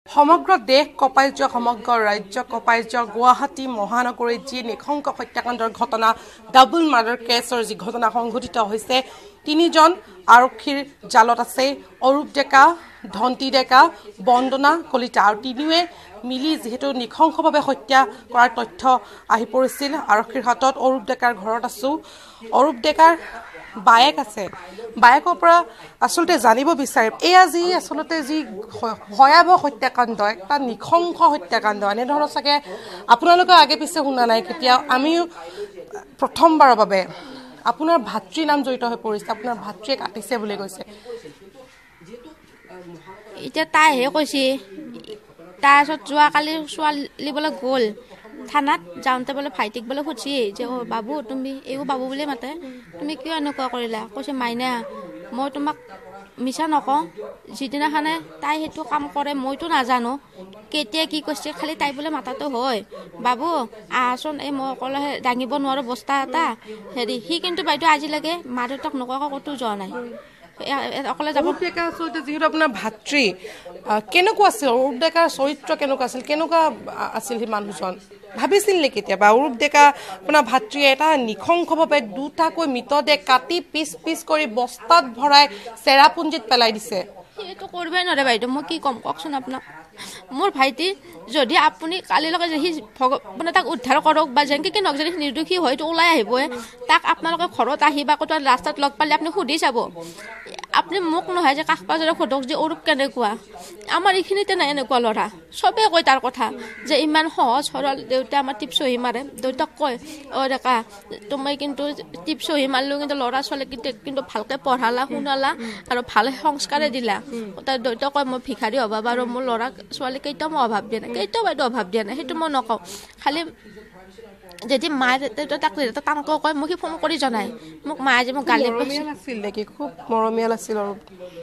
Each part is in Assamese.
সমগ্ৰ দেশ কঁপাই যোৱা সমগ্ৰ ৰাজ্য কঁপাই যোৱা গুৱাহাটী মহানগৰীত যি নৃশংস হত্যাকাণ্ডৰ ঘটনা ডাবল মাৰ্ডাৰ কেছৰ যি ঘটনা সংঘটিত হৈছে তিনিজন আৰক্ষীৰ জালত আছে অৰূপ ডেকা ধন্তি ডেকা বন্দনা কলিতা আৰু তিনিওৱে মিলি যেহেতু নৃশংসভাৱে হত্যা কৰাৰ তথ্য আহি পৰিছিল আৰক্ষীৰ হাতত অৰূপ ডেকাৰ ঘৰত আছো অৰূপ ডেকাৰ বায়েক আছে বায়েকৰ পৰা আসলতে জানিব বিচাৰিম এয়া যি আসলতে যি ভয়াবহ হত্যাকাণ্ড একটা নৃশংস হত্যাকাণ্ড এনেধৰণৰ চাগে আপোনালোকে আগে পিছে শুনা নাই কেতিয়া আমিও প্ৰথমবাৰৰ বাবে আপোনাৰ ভাতৃৰ নাম জড়িত হৈ পৰিছে আপোনাৰ ভাতৃয়ে কাটিছে বুলি কৈছে এতিয়া তাইহে কৈছে তাৰপিছত যোৱাকালি ছোৱালী বোলে গ'ল থানাত যাওঁতে বোলে ভাইটিক বোলে সুধছি যে অ বাবু তুমি এইও বাবু বুলি মাতে তুমি কিয় এনেকুৱা কৰিলা কৈছে মাইনা মই তোমাক মিছা নকওঁ যিদিনাখনে তাই সেইটো কাম কৰে মইতো নাজানো কেতিয়া কি কৈছে খালি তাই বোলে মাতাটো হয় বাবু আহচোন এই মই অকলে দাঙিব নোৱাৰো বস্তা এটা হেৰি সি কিন্তু বাইদেউ আজিলৈকে মা দেউতাক নোকোৱাকৈ ক'তো যোৱা নাই অকলে যাব ডেকা আচলতে যিহেতু আপোনাৰ ভাতৃ কেনেকুৱা আছিল অৰূপ ডেকাৰ চৰিত্ৰ কেনেকুৱা আছিল কেনেকুৱা আছিল সেই মানুহজন ভাবিছিল নে কেতিয়াবা অৰূপ ডেকা আপোনাৰ ভাতৃয়ে এটা নৃশংসভাৱে দুটাকৈ মৃতদেহ কাটি পিচ পিচ কৰি বস্তাত ভৰাই চেৰাপুঞ্জীত পেলাই দিছে এইটো কৰিবই নোৱাৰে বাইদেউ মই কি ক'ম কওকচোন আপোনাক মোৰ ভাইটি যদি আপুনি কালিলৈকে যে সি মানে তাক উদ্ধাৰ কৰক বা যেনেকৈ কি নহওক যদি নিৰ্দোষী হয়তো ওলাই আহিবই তাক আপোনালোকে ঘৰত আহি বা ক'ৰবাত ৰাস্তাত লগ পালে আপুনি সুধি চাব আপুনি মোক নহয় যে কাষ পাজৰে সোধক যে অৰূপ কেনেকুৱা আমাৰ এইখিনিতে নাই এনেকুৱা ল'ৰা চবেই কয় তাৰ কথা যে ইমান সহজ সৰল দেউতা আমাৰ টিপ চহী মাৰে দেউতাক কয় অ ডেকা তুমি কিন্তু টিপ চহী মাৰিলেও কিন্তু ল'ৰা ছোৱালীক কিন্তু ভালকৈ পঢ়ালা শুনালা আৰু ভাল সংস্কাৰে দিলা তাৰ দেউতাক কয় মই ভিখাৰী হ'ব বাৰু মোৰ ল'ৰা ছোৱালী কেইটাও মই অভাৱ দিয়া নাই কেইটাও বাইদেউ অভাৱ দিয়া নাই সেইটো মই নকওঁ খালি যদি মায়ে তাক টানকৈ কয় মোক সি ফোন কৰি জনাই মোক মায়ে যে মোক গালি আছিল নেকি খুব মৰমীয়াল আছিল আৰু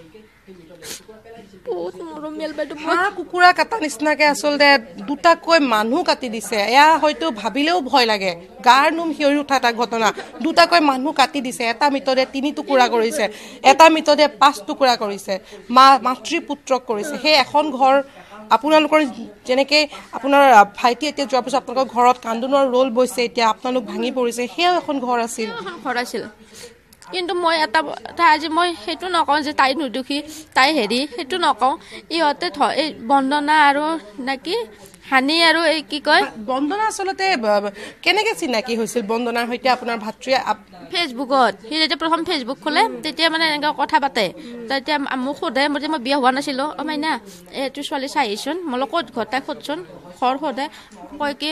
বহুত মৰমীয়াল বাইদেউ হাঁহ কুকুৰা কাটা নিচিনাকে আচলতে দুটাকৈ মানুহ কাটি দিছে এয়া হয়তো ভাবিলেও ভয় লাগে গাৰ নোম শিয়ৰি উঠা এটা ঘটনা দুটাকৈ মানুহ কাটি দিছে এটা মৃতদেহ 3 টুকুৰা কৰিছে এটা মৃতদেহ 5 টুকুৰা কৰিছে মাতৃ পুত্ৰক কৰিছে সেই এখন ঘৰ আপোনালোকৰ যেনেকৈ আপোনাৰ ভাইটি এতিয়া যোৱাৰ পিছত আপোনালোকৰ ঘৰত কান্দোনৰ ৰোল বৈছে এতিয়া আপোনালোক ভাঙি পৰিছে সেয়াও এখন ঘৰ আছিল কিন্তু মই এটা আজি মই সেইটো নকওঁ যে তাই নিৰ্দোষী তাই হেৰি সেইটো নকওঁ ইহঁতে এই বন্দনা আৰু নাকি হানি আৰু এই কি কয় বন্দনা আচলতে কেনেকৈ চিনাকি হৈছিল বন্দনাৰ সৈতে আপোনাৰ ভাতৃয়ে ফেচবুকত সি যেতিয়া প্ৰথম ফেচবুক খোলে তেতিয়া মানে এনেকৈ কথা পাতে তেতিয়া মোক সোধে মই যে মই বিয়া হোৱা নাছিলোঁ অ মাইনা এইটো ছোৱালী চাই আহিচোন মই ক'ত ঘৰ তাই সোধচোন ঘৰ সোধে কয় কি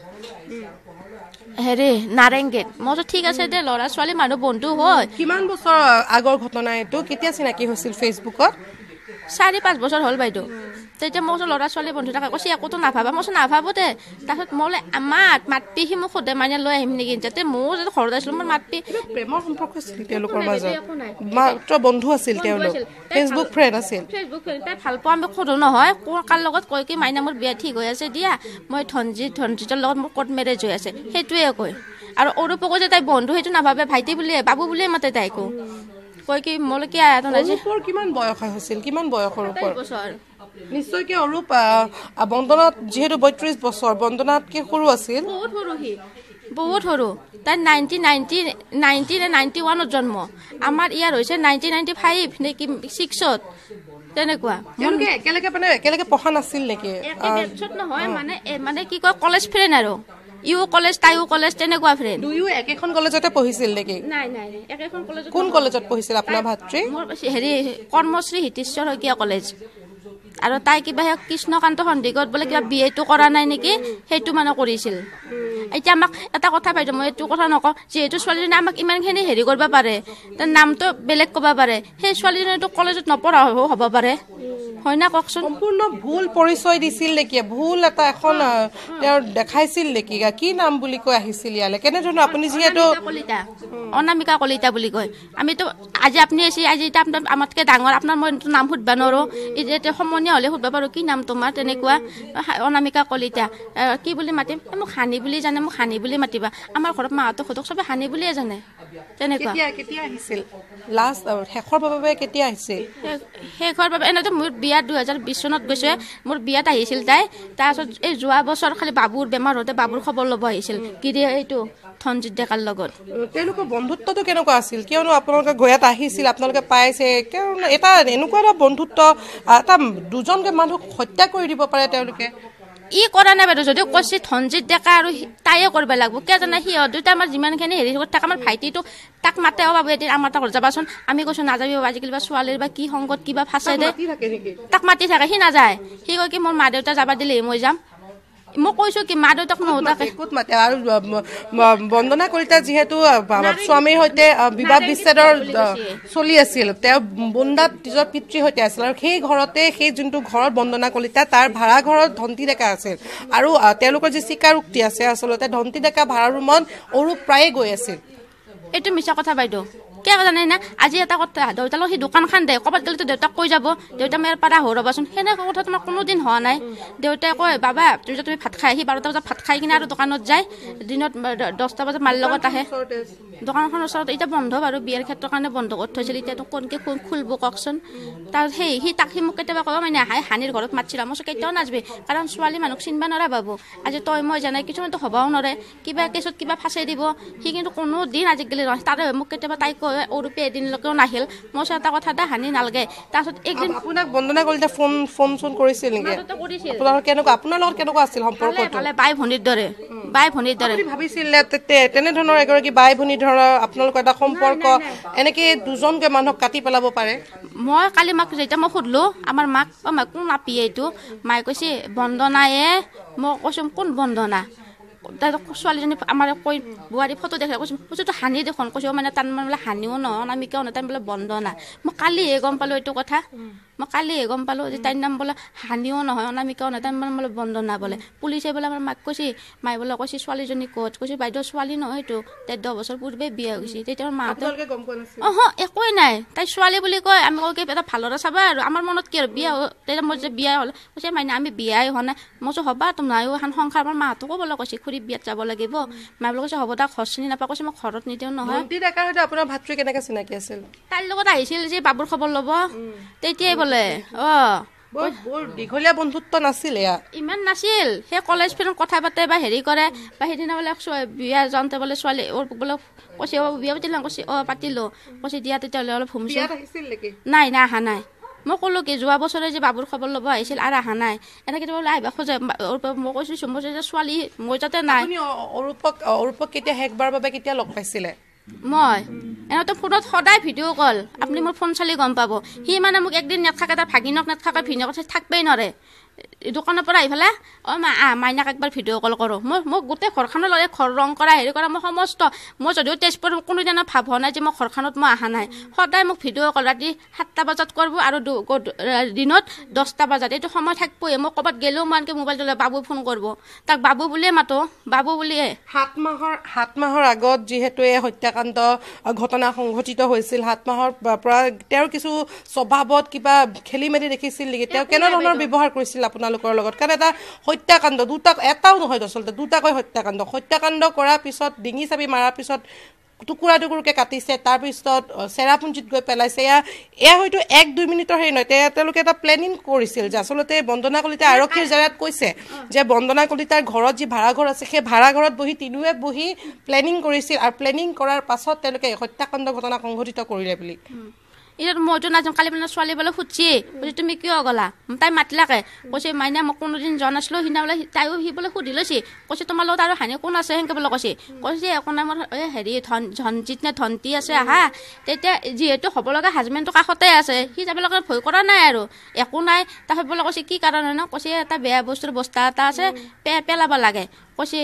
হেৰি নাৰেংগীত মই ঠিক আছে দে ল'ৰা ছোৱালী মানুহ বন্ধু হয় কিমান বছৰ আগৰ ঘটনা এইটো কেতিয়া চিনাকি হৈছিল ফেচবুকত 4-5 বছৰ হ'ল বাইদেউ তেতিয়া মই ল'ৰা ছোৱালী বন্ধু থকা কৈছে একোতো নাভাবা মই নাভাবো দে তাৰপিছত মই মাতপি সি মোক সোধে মানে লৈ আহিম নেকি যাতে ময়ো যদি ঘৰত আছিলোঁ মোৰ মাতপি প্ৰেমৰ সম্পৰ্ক আছিল তেওঁলোকৰ মাজত মাত্ৰ বন্ধু আছিল তেওঁলোক ফেচবুক ফ্ৰেণ্ড আছিল ফেচবুক ফ্ৰেণ্ড তাই ভাল পোৱা আমি সোধো নহয় কাৰ লগত কয় কি মাইনা মোৰ বিয়া ঠিক হৈ আছে দিয়া মই ধনজিতৰ লগত মোৰ কোৰ্ট মেৰেজ হৈ আছে সেইটোৱে কয় আৰু অৰূপকো যে তাই বন্ধু সেইটো নাভাবে ভাইটি বুলিয়ে বাবু বুলিয়ে মাতে তাইকো কয় কি মোলৈ কি অৰূপৰ কিমান বয়স হৈছিল কিমান বয়সৰ ওপৰত নিশ্চয়কৈ অৰূপ বন্দনাত যিহেতু 32 বছৰ বন্দনাতকৈ সৰু আছিল বহুত সৰু তাই 1991 জন্ম আমাৰ ইয়াৰ হৈছে 1995 নেকি 6ত তেনেকুৱা একেলগে পঢ়া নাছিল নেকি নহয় মানে কি কয় কলেজ ফ্ৰেণ্ড আৰু ইও কলেজ তাইও কলেজ তেনেকুৱা ফ্ৰেণ্ড দুয়ো একেখন কলেজতে পঢ়িছিল নেকি নাই একেখন কলেজ কোন কলেজত পঢ়িছিল আপোনাৰ ভাতৃ মোৰ হেৰি কৰ্মশ্ৰী হিতেশ্বৰ শইকীয়া কলেজ আৰু তাই কিবা কৃষ্ণকান্ত সন্দিগত বোলে কিবা বিয়েটো কৰা নাই নেকি সেইটো মানে কৰিছিল এতিয়া আমাক এটা কথা পাইছোঁ মই এইটো কথা নকওঁ যিহেতু ছোৱালীজনী আমাক ইমানখিনি হেৰি কৰিব পাৰে তাৰ নামটো বেলেগ ক'ব পাৰে সেই ছোৱালীজনীটো কলেজত নপঢ়া হ'ব পাৰে হয় না কওকচোন সম্পূৰ্ণ ভুল পৰিচয় দিছিল নেকি ভুল এটা এখন তেওঁ দেখাইছিল নেকি কি নাম বুলি কৈ আহিছিল ইয়ালৈ কেনেধৰণৰ আপুনি যিহেতু অনামিকা কলিতা বুলি কয় আমিতো আজি আপুনি আজি এতিয়া আপোনাৰ আমাতকৈ ডাঙৰ আপোনাৰ মই নাম সুধিব নোৱাৰোঁ এতিয়া সমনীয়া হ'লে সুধিব পাৰোঁ কি নাম তোমাৰ তেনেকুৱা অনামিকা কলিতা কি বুলি মাতিম মোক হানি বুলি জানে মোক হানি বুলি মাতিবা আমাৰ ঘৰত মাহঁতক সোধক চবে হানি বুলিয়ে জানে তেনেকুৱা কেতিয়া আহিছিল লাষ্ট শেষৰ বাবে কেতিয়া আহিছিল শেষৰ বাবে এনেতো মোৰ বিয়া 2020 চনত গৈছে মোৰ বিয়াত আহিছিল তাই তাৰপিছত এই যোৱা বছৰ খালি বাবুৰ বেমাৰ হওঁতে বাবুৰ খবৰ ল'ব আহিছিল গিৰি এইটো ধনজিৎ ডেকাৰ লগত তেওঁলোকৰ বন্ধুত্বটো কেনেকুৱা আছিল কিয়নো আপোনালোকে গয়াত আহিছিল আপোনালোকে পাইছে কিয়নো এটা এনেকুৱা এটা বন্ধুত্ব এটা দুজনকে মানুহক হত্যা কৰি দিব পাৰে তেওঁলোকে ই কৰা নাই বাইদেউ যদিও কৈছে ধনজিৎ ডেকা আৰু তাইয়ে কৰিব লাগিব কিয় জানা সিহঁত দুটা আমাৰ যিমানখিনি হেৰি কৰি থাকে আমাৰ ভাইটিটো তাক মাতে বাবু এদিন আমাৰ তাক যাবাচোন আমি কৈছো নাযাবি আজিকালি বা ছোৱালীৰ বা কি সংগত কিবা ফাঁচে দে তাক মাতি থাকে সি নাযায় সি কয় কি মোৰ মা দেউতা যাবা দিলে মই যাম মই কৈছো কি মা দেউতাক নোহোৱাকে মাতে আৰু বন্দনা কলিতা যিহেতু স্বামীৰ সৈতে বিবাহ বিচ্ছেদৰ চলি আছিল তেওঁ বন্দাত নিজৰ পিতৃৰ সৈতে আছিল আৰু সেই ঘৰতে সেই যোনটো ঘৰত বন্দনা কলিতা তাৰ ভাড়া ঘৰত ধন্তি ডেকা আছিল আৰু তেওঁলোকৰ যি স্বীকাৰোক্তি আছে আচলতে ধন্তি ডেকা ভাড়া ৰুমত অৰূপ প্ৰায়ে গৈ আছিল এইটো মিছা কথা বাইদেউ কিয় জানে না আজি এটা কথা দেউতাক সি দোকানখন দে ক'ৰবাত গ'লেতো দেউতাক কৈ যাব দেউতা মেৰ পাৰা হৰবাচোন সেনেকুৱা কথা তোমাৰ কোনোদিন হোৱা নাই দেউতাই কয় বাবা তুমি ভাত খাই আহি 12টা বজাত ভাত খাই কিনে আৰু দোকানত যায় দিনত 10টা বজাত মাৰ লগত আহে দোকানখনৰ ওচৰত এতিয়া বন্ধ বাৰু বিয়াৰ ক্ষেত্ৰৰ কাৰণে বন্ধ কৰি থৈছিল এতিয়াতো কোনকে খুলিব কওকচোন তাৰ সি তাক সি মোক কেতিয়াবা ক'ব মানে হানিৰ ঘৰত মাতিছিলা মই কেতিয়াও নাযাবি কাৰণ ছোৱালী মানুহক চিনিব নোৱাৰা বাবু আজি তই মই জানাই কিছুমানতো হ'বও নোৱাৰে কিবা কেছত কিবা ফাঁচাই দিব সি কিন্তু কোনো দিন আজিকালি নহয় তাৰে মোক কেতিয়াবা তাই কয় অৰূপে এদিনলৈকেও নাহিল মই এটা কথা এটা হানি নালাগে তাৰপিছত একদিন আপোনাক বন্দনা কলিতা ফোন কৰিছিল নেকি আপোনাৰ লগত কেনেকুৱা আছিল সম্পৰ্কটো বাই ভনীৰ দৰে ভাবিছিল তেনেধৰণৰ এগৰাকী বাই ভনী ধৰণৰ আপোনালোকৰ এটা সম্পৰ্ক এনেকে দুজনকে মানুহক কাটি পেলাব পাৰে মই কালি মাক যেতিয়া মই সুধিলো আমাৰ মাক কোন আপি এইটো মায়ে কৈছে বন্দনায়ে মই কৈছো কোন বন্দনা ছোৱালীজনী আমাৰ কৈ বোৱাৰী ফটো দেখাই কৈছো তো হানি দেখোন কৈছো মানে তাৰ মানে বোলে হানিও নহয় আমি কিয় নহয় তাই বোলে বন্দনা মই কালিহে গম পালো এইটো কথা মই কালিহে গম পালো যে তাইৰ নাম বোলে হানিও নহয় অনামিকাও নহয় তাই মানে বোলে বন্দনা বোলে পুলিচে বোলে আমাৰ মাক কৈছে মায়ে বোলে কৈছে ছোৱালীজনী ক'ত কৈছে বাইদেউ ছোৱালী নহয় এইটো তাই 10 বছৰ পূৰ্বে বিয়া হৈছে তেতিয়া মাহঁতে একোৱেই নাই তাই ছোৱালী বুলি কয় আমি কওঁ কি এটা ভালদৰে চাবা আৰু আমাৰ মনত কি আৰু বিয়া তেতিয়া মই যে বিয়া হ'ল কৈছে মাইনা আমি বিয়াই হোৱা নাই মই কৈছো হ'বা তোমাৰো এখন সংসাৰ আমাৰ মাহঁতকো বোলে কৈছে খুৰী বিয়াত যাব লাগিব মায়ে বোলে কৈছে হ'ব তাক ঘৰ চিনি নাপায় কৈছে মই ঘৰত নিদিওঁ নহয় আপোনাৰ ভাতৃ কেনেকে চিনাকি আছিল তাইৰ লগত আহিছিল যে বাবুৰ খবৰ ল'ব তেতিয়াই বোলে বৰ দীঘলীয়া বন্ধুত্ব নাছিল ইমান নাছিল সেই কলেজ ফ্ৰেণ্ড কথা পাতে বা হেৰি কৰে বা সেইদিনা বোলে বিয়া যাওঁতে বোলে ছোৱালী বোলে কৈছে বিয়া পাতিলা কৈছে পাতিলো কৈছে দিয়া তেতিয়াহ'লে অলপ ভূমিছিল নাই অহা নাই মই ক'লো কি যোৱা বছৰে যে বাবুৰ খবৰ ল'ব আহিছিল আৰু অহা নাই এনেকৈ বোলে আহিবা খোজে মই কৈছো মই যে ছোৱালী মই যাতে নাই অৰূপক কেতিয়া শেষবাৰৰ বাবে কেতিয়া লগ পাইছিলে মই এনেতো ফোনত সদায় ভিডিঅ' কল আপুনি মোৰ ফোন চালি গম পাব সি মানে মোক একদিন নাথাকে তাৰ ভাগিনক নাথাকে ভিনক থাকবেই নোৱাৰে দোকানৰ পৰা আহি পেলাই মাইনাক একবাৰ ভিডিঅ' কল কৰোঁ মোক গোটেই ঘৰখনৰ লগে ঘৰ ৰং কৰা হেৰি কৰা মই সমস্ত মই যদিও তেজপুৰ কোনোদিনা ভাৱ হোৱা নাই যে মই ঘৰখনত মই অহা নাই সদায় মোক ভিডিঅ' কল ৰাতি 7টা বজাত কৰিব আৰু দিনত 10টা বজাত এইটো সময় থাকবই মই ক'ৰবাত গ'লেও মই এনেকৈ মোবাইলটো লৈ বাবু ফোন কৰিব তাক বাবু বুলিয়ে মাতো বাবু বুলিয়ে 7 মাহৰ আগত যিহেতু এই হত্যাকাণ্ড ঘটনা সংঘটিত হৈছিল 7 মাহৰ পৰা তেওঁৰ কিছু স্বভাৱত কিবা খেলি মেলি দেখিছিল নেকি তেওঁ কেনেধৰণৰ ব্যৱহাৰ কৰিছিল আপোনালোকৰ লগত কাৰণ এটা হত্যাকাণ্ড এটাও নহয় আচলতে দুটাকৈ হত্যাকাণ্ড কৰাৰ পিছত ডিঙি চাবি মাৰাৰ পিছত টুকুৰা টুকুৰকে কাটিছে তাৰপিছত চেৰাপুঞ্জিত গৈ পেলাইছে এয়া হয়তো 1-2 মিনিটৰ হেৰি নহয় তেওঁলোকে এটা প্লেনিং কৰিছিল যে আচলতে বন্দনা কলিতা আৰক্ষীৰ জেৰাত কৈছে যে বন্দনা কলিতাৰ ঘৰত যি ভাড়াঘৰ আছে সেই ভাড়াঘৰত বহি তিনিওৱে বহি প্লেনিং কৰিছিল আৰু প্লেনিং কৰাৰ পাছত তেওঁলোকে হত্যাকাণ্ড ঘটনা সংঘটিত কৰিলে বুলি এতিয়া মইতো নাযাওঁ কালি মানে ছোৱালী বোলে সুধিছে কৈছে তুমি কিয় গ'লা তাই মাতিলাকে কৈছে মাইনা মই কোনোদিন যোৱা নাছিলোঁ সিদিনা বোলে তাইও সি বোলে সুধি লৈছে কৈছে তোমাৰ লগত আৰু হানি কোন আছে সেনেকৈ বোলে কৈছে একো নাই মোৰ হেৰি ধনজিৎ নে ধন্তি আছে আহা তেতিয়া যিহেতু হ'ব লগা হাজবেণ্ডটো কাষতে আছে সি যাব লগা ভয় কৰা নাই আৰু একো নাই তাৰপিছত বোলে কৈছে কি কাৰণে ন কৈছে এটা বেয়া বস্তুৰ বস্তা এটা আছে পেলাব লাগে কৈছে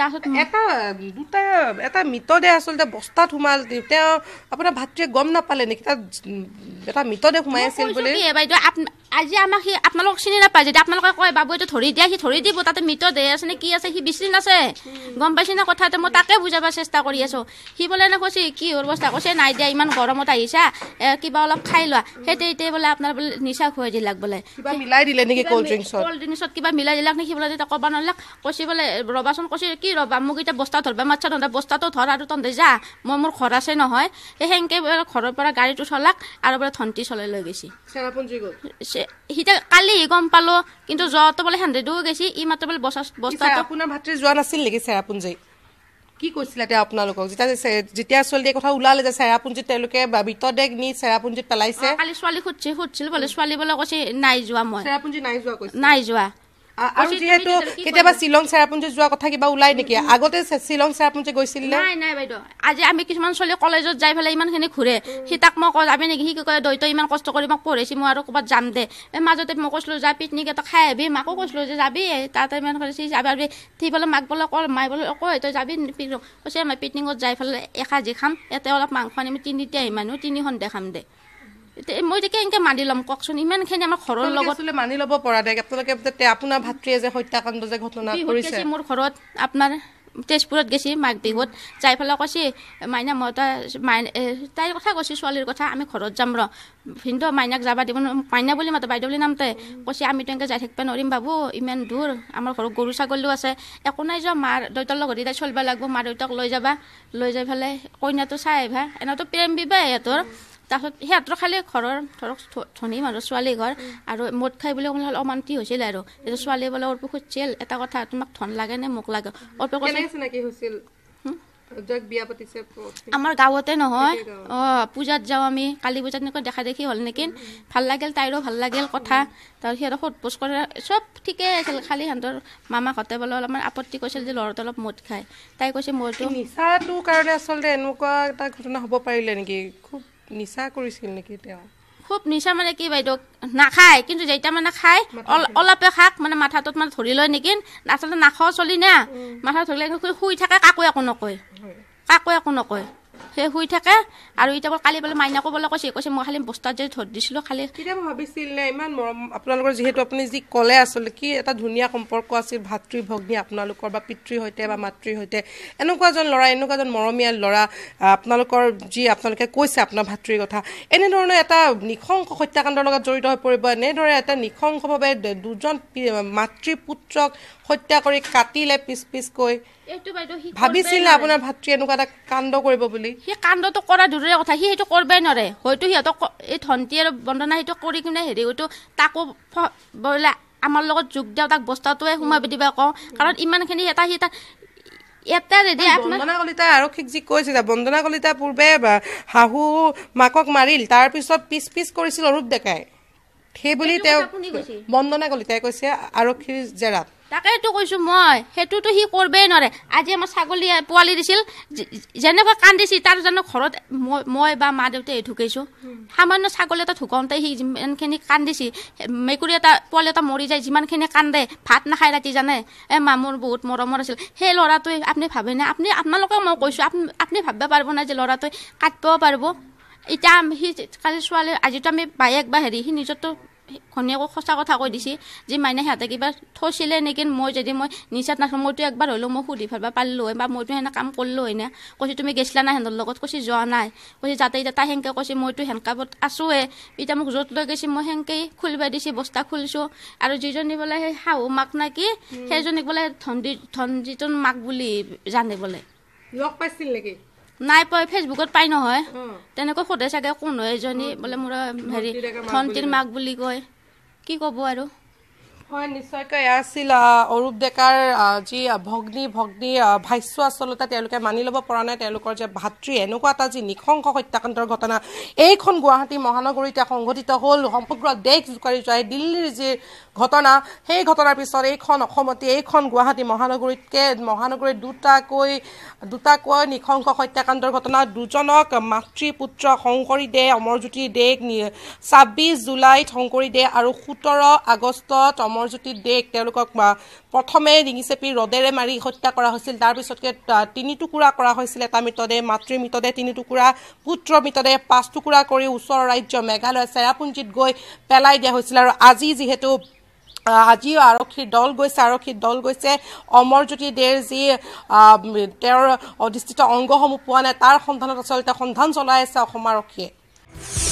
এটা মৃতদেহ আচলতে বস্তাত সোমাল তেওঁ আপোনাৰ ভাতৃয়ে গম নাপালে নেকি তাত এটা মৃতদেহ সোমাই আছিল বুলি বাইদেউ আজি আমাক সি আপোনালোকক চিনি নাপায় যদি আপোনালোকে কয় বাবু এইটো ধৰি দিয়া সি ধৰি দিব তাতে মৃতদেহ আছে নে কি আছে সি বিচাৰি নাছে গম পাইছে না কথাটো মই তাকে বুজাব চেষ্টা কৰি আছো সি বোলে এনে কৈছে কি হ'ল বস্তা কৈছে নাই দিয়া ইমান গৰমত আহিছা কিবা অলপ খাই লোৱা সেইটোৱে বোলে আপোনাৰ বোলে নিচা খুৱাই দিলাক বোলে কিবা মিলাই দিলে নেকি কল্ড ড্ৰিংকছত কিবা মিলাই দিলাক নেকি বোলে তেতিয়া ক'ব নোৱাৰিলাক কৈছে বোলে ৰবাচোন কৈছে কি ৰবা মোক এতিয়া বস্তা ধৰবা মাছা তহঁতে বস্তাটো ধৰ আৰু তহঁতে যা মই মোৰ ঘৰ আছে নহয় সেই সেনেকে ঘৰৰ পৰা গাড়ীটো চলাক আৰু বোলে ধন্তি চলাই লৈ গৈছি সিটা কালি গম পালো কিন্তু যত বোলে হেন্দেও গৈছি ই মাত্ৰ বোলে বস্তাটো আপোনাৰ ভাতৃ যোৱা নাছিল নেকি চেৰাপুঞ্জী কি কৈছিলে তেওঁ আপোনালোকক যেতিয়া ছোৱালীৰ কথা ওলালে যে চেৰাপুঞ্জীত তেওঁলোকে মৃতদেহ নি চেৰাপুঞ্জীত পেলাইছে কালি ছোৱালী সুধিছিল বোলে ছোৱালী বোলে কৈছে নাই যোৱা মই চেৰাপুঞ্জী নাই যোৱা কৈছে নাই যোৱা আৰু যেহেতু কেতিয়াবা শ্বিলং চেৰাপুঞ্জী যোৱা কথা কিবা ওলাই নেকি আগতে শ্বিলং চেৰাপুঞ্জী গৈছিল নাই নাই বাইদেউ আজি আমি কিছুমান ছোৱালী কলেজত যাই পেলাই ইমানখিনি ঘূৰে সি তাক মই কওঁ যাবি নেকি সি কয় দৈত ইমান কষ্ট কৰি মোক পঢ়াইছি মই আৰু ক'ৰবাত যাম দে মাজতে মই কৈছিলোঁ যা পিকনিক এটা খাই আহিবি মাকো কৈছিলোঁ যে যাবি তাতে ইমান কৰিছে যাবি সি বোলে মাক বোলে মাই বোলে কয় তই যাবি কৈছে মই পিকনিকত যাই পেলাই এসাঁজি খাম ইয়াতে অলপ মাংস আনিম তিনিটা আহিম মানুহ 3 ঘণ্টা খাম দে মই এতিয়া কেনেকৈ মানি ল'ম কওকচোন ইমানখিনি আমাৰ ঘৰৰ লগত মানি ল'ব পৰা নাই আপোনালোকে আপোনাৰ ভাতৃয়ে যে হত্যাকাণ্ড যে ঘটনা কৰিছে মোৰ ঘৰত আপোনাৰ তেজপুৰত গৈছি মাঘ বিহুত যাই পেলাই কৈছে মাইনা মই তাইৰ কথা কৈছে ছোৱালীৰ কথা আমি ঘৰত যাম ৰ ভিনটো মাইনাক যাবা দিব মাইনা বুলি মাতে বাইদেউ বুলি নামতে কৈছে আমি তেনেকৈ যাই থাকিব নোৱাৰিম বাবু ইমান দূৰ আমাৰ ঘৰত গৰু ছাগলীও আছে একো নাই যোৱা মাৰ দেউতাৰ লগত তাই চলিব লাগিব মা দেউতাক লৈ যাবা লৈ যাই পেলাই কইনাটো চাই আহিবা এনেতো প্ৰেম বিবাহ সিহঁতৰ তাৰপিছত সিহঁতৰ খালি ঘৰৰ ধৰক ধনী মানুহ ছোৱালী ঘৰ আৰু মদ খাই বুলি ক'লে অমান্তি হৈছিল আৰু এতিয়া ছোৱালী বোলে অৰ্প খুজিছিল এটা কথা তোমাক ধন লাগে নে মোক লাগে আমাৰ গাঁৱতে নহয় পূজাত যাওঁ আমি কালী পূজাত এনেকৈ দেখা দেখি হ'ল নেকি ভাল লাগিল তাইৰো ভাল লাগিল কথা তাৰপিছত সিহঁতক সোধ পোছ কৰে চব ঠিকেই আছিল খালি সিহঁতৰ মামাহঁতে বোলে অলপমান আপত্তি কৰিছিল যে ল'ৰাটো অলপ মদ খায় তাই কৈছে মদটো নিচাটোৰ কাৰণে আচলতে এনেকুৱা এটা ঘটনা হ'ব পাৰিলে নেকি খুব নিচা কৰিছিল নেকি তেওঁ খুব নিচা মানে কি বাইদেউ নাখায় কিন্তু যেতিয়া মানে খায় অলপে খাক মানে মাথাটোত মানে ধৰি লয় নেকি আচলতে নাখাওঁ চলি না মাথা ধৰিলে শুই থাকে কাকো একো নকয় সেই শুই থাকে আৰু এতিয়া কালি বোলে মাইনাকো বোলে কৈছে মই খালি বস্তাত যে ধৰি দিছিলোঁ খালি কেতিয়াবা ভাবিছিল নে ইমান মৰম আপোনালোকৰ যিহেতু আপুনি যি ক'লে আচলতে কি এটা ধুনীয়া সম্পৰ্ক আছিল ভাতৃ ভগ্নী আপোনালোকৰ বা পিতৃৰ সৈতে বা মাতৃৰ সৈতে এনেকুৱা এজন ল'ৰা এনেকুৱা এজন মৰমীয়াল ল'ৰা আপোনালোকৰ যি আপোনালোকে কৈছে আপোনাৰ ভাতৃৰ কথা এনেধৰণৰ এটা নিশংস হত্যাকাণ্ডৰ লগত জড়িত হৈ পৰিব এনেদৰে এটা নিশংসভাৱে দুজন মাতৃ পুত্ৰক হত্যা কৰি কাটিলে পিছকৈ ভাবিছিল আপোনাৰ ভাতৃ এনেকুৱা এটা কাণ্ড কৰিব বুলি সেই কাণ্ডটো কৰা দূৰৰে কথা সি সেইটো কৰিবই নোৱাৰে হয়তো সিহঁতক এই ধন্তি আৰু বন্দনা সেইটো কৰি কিনে হেৰি হয়তো তাকো বোলে আমাৰ লগত যোগ দিওঁ তাক বস্তাটোৱে সোমাই দিবা কওঁ কাৰণ ইমানখিনি এটা বন্দনা কলিতা আৰক্ষীক যি কৈছে বন্দনা কলিতা পূৰ্বে শাহু মাকক মাৰিল তাৰপিছত পিছ কৰিছিল অৰূপ ডেকাই সেইবুলি তেওঁ বন্দনা কলিতাই কৈছে আৰক্ষীৰ জেৰাত তাকেতো কৈছোঁ মই সেইটোতো সি কৰিবই নোৱাৰে আজি আমাৰ ছাগলী পোৱালি দিছিল যেনেকৈ কান্দিছি তাৰ জানো ঘৰত মই বা মা দেউতাই ঢুকাইছোঁ সামান্য ছাগলী এটা ঢুকাওঁতে সি যিমানখিনি কান্দিছি মেকুৰী এটা পোৱালি এটা মৰি যায় যিমানখিনি কান্দে ভাত নাখায় ৰাতি জানে মা মোৰ বহুত মৰমৰ আছিল সেই ল'ৰাটোৱে আপুনি ভাবেনে আপোনালোকে মই কৈছোঁ আপুনি ভাবিব পাৰিব নাই যে ল'ৰাটোৱে কাটিব পাৰিব এতিয়া সি কালি ছোৱালী আজিতো আমি বায়েক বা হেৰি সি নিজৰতো ঘনীয়েকক সঁচা কথা কৈ দিছে যে মাইনা সিহঁতে কিবা থৈছিলে নেকি মই যদি মই নিচাত নাখাওঁ মইতো একবাৰ হ'লেও মই সুধি ভাবিব পাৰিলোঁ হয় বা মইতো সেনে কাম কৰিলোঁ হয় না কৈছে তুমি গৈছিলা না সিহঁতৰ লগত কৈছে যোৱা নাই কৈছে যাতে এতিয়া তাই সেনেকৈ কৈছে মইতো হেনকাবত আছোঁৱে এতিয়া মোক য'ত লৈ গৈছে মই সেনেকেই খুলিব দিছে বস্তা খুলিছোঁ আৰু যিজনী বোলে সেই শাহু মাক নাকি সেইজনীক বোলে ধনজিতৰ মাক বুলি জানে বোলে লগ পাইছিল নেকি নাই পাই ফেচবুকত পাই নহয় তেনেকৈ সোধে চাগে কোন হয় এজনী বোলে মোৰ হেৰি ধন্তিৰ মাক বুলি কয় কি ক'ব আৰু হয় নিশ্চয়কৈ এয়া আছিল অৰূপ ডেকাৰ যি ভগ্নী ভাষ্য আচলতে তেওঁলোকে মানি ল'ব পৰা নাই তেওঁলোকৰ যে ভাতৃ এনেকুৱা এটা যি নিশংস হত্যাকাণ্ডৰ ঘটনা এইখন গুৱাহাটী মহানগৰীতে সংঘটিত হ'ল সমগ্ৰ দেশ জোকাৰি যোৱা দিল্লীৰ যি ঘটনা সেই ঘটনাৰ পিছত এইখন অসমতে এইখন গুৱাহাটী মহানগৰীত দুটাকৈ নিশংস হত্যাকাণ্ডৰ ঘটনা দুজনক মাতৃ পুত্ৰ শংকৰী দে অমৰজ্যোতি দে ২৬ জুলাইত শংকৰী দে আৰু ১৭ আগষ্টত অমৰজ্যোতি দেক তেওঁলোকক প্ৰথমে ডিঙি চেপি ৰদেৰে মাৰি হত্যা কৰা হৈছিল তাৰপিছতকে ৩ টুকুৰা কৰা হৈছিল এটা মৃতদেহ মাতৃৰ মৃতদেহ ৩ টুকুৰা পুত্ৰ মৃতদেহ ৫ টুকুৰা কৰি ওচৰৰ ৰাজ্য মেঘালয় চেৰাপুঞ্জীত গৈ পেলাই দিয়া হৈছিল আৰু আজি যিহেতু আজিও আৰক্ষীৰ দল গৈছে অমৰজ্যোতি দেৰ যি তেওঁৰ অধিষ্ঠিত অংগসমূহ পোৱা নাই তাৰ সন্ধানত আচলতে সন্ধান চলাই আছে অসম আৰক্ষীয়ে